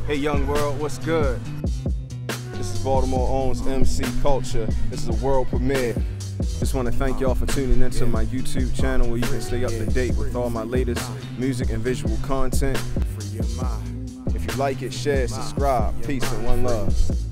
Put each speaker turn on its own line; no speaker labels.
Hey Young World, what's good? This is Baltimore Owns MC Culture. This is a world premiere. Just want to thank y'all for tuning into my YouTube channel where you can stay up to date with all my latest music and visual content. If you like it, share, subscribe. Peace and one love.